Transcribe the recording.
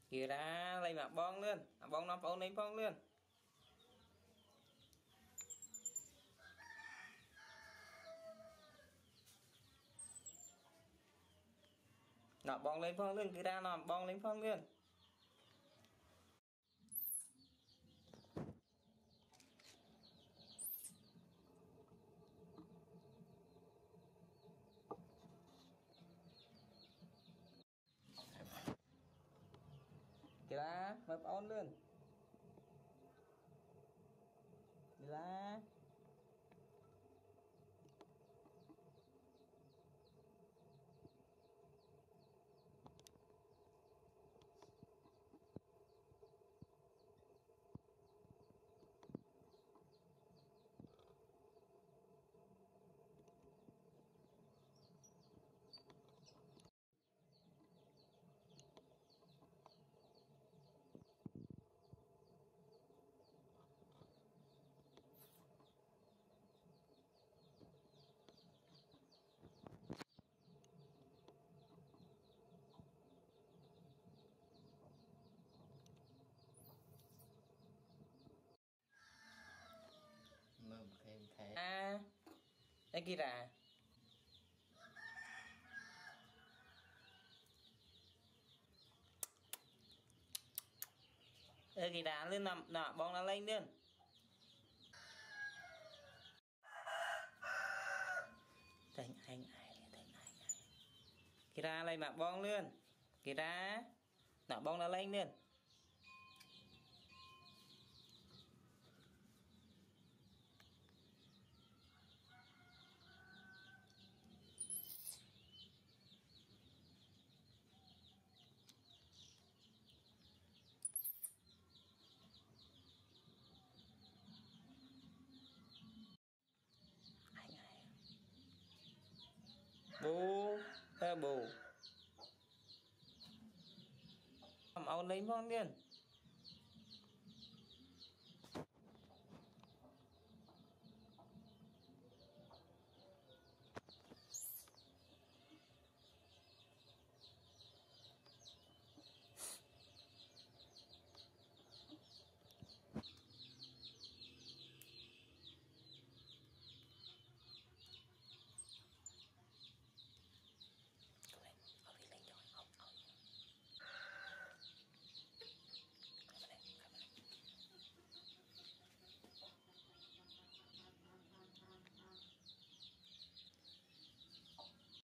Kira lấy mà bong luôn, bong nó phone lấy phong luôn. Nó bong lên phong luôn, Kira nó bong lên phong luôn. Kira mập on luôn. Kira mơ thêm thế đây Kira Kira lên nằm bong nó lên luôn. Thành anh Kira lấy mà bong luôn. Kira nọ bong nó lên luôn. Bù bù ông lấy phong luôn.